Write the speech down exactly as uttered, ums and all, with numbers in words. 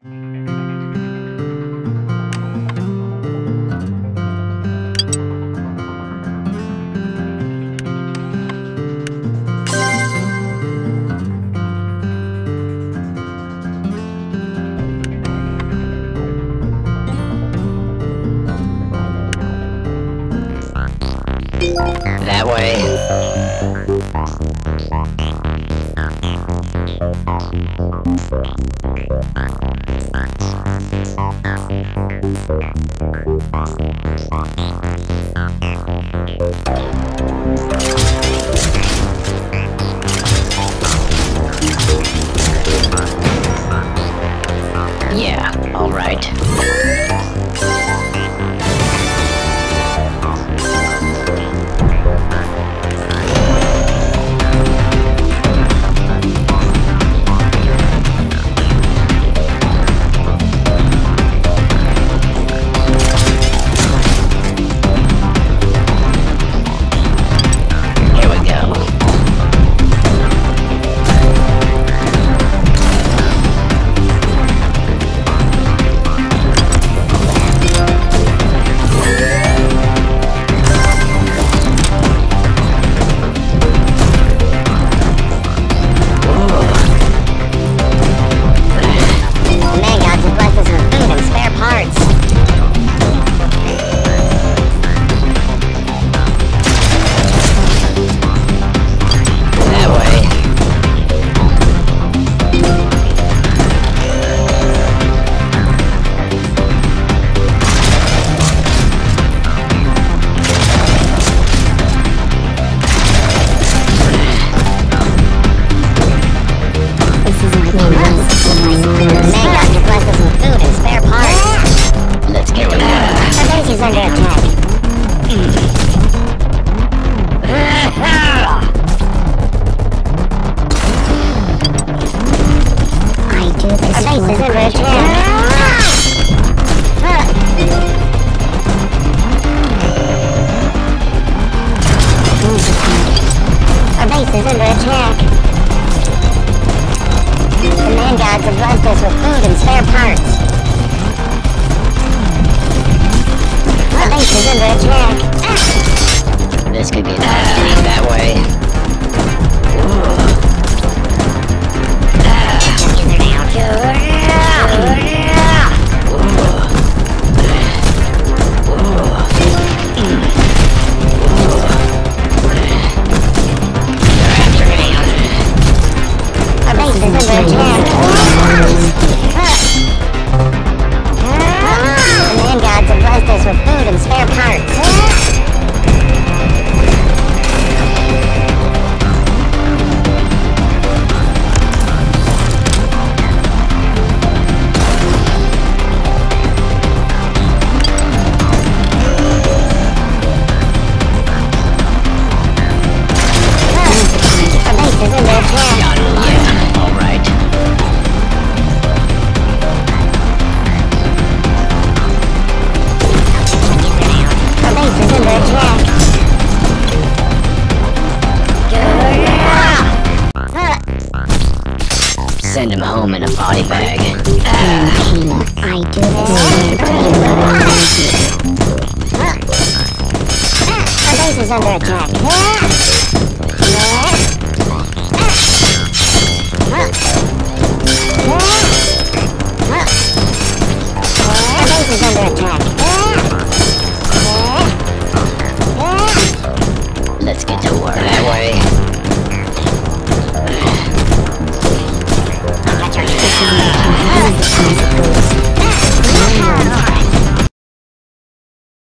That way. Yeah, all right. This could be nasty that way. Our base is under attack. The man gods have blessed us with food and spare parts. Send him home in a body bag. I do this. Our base is under attack. Our base is under attack.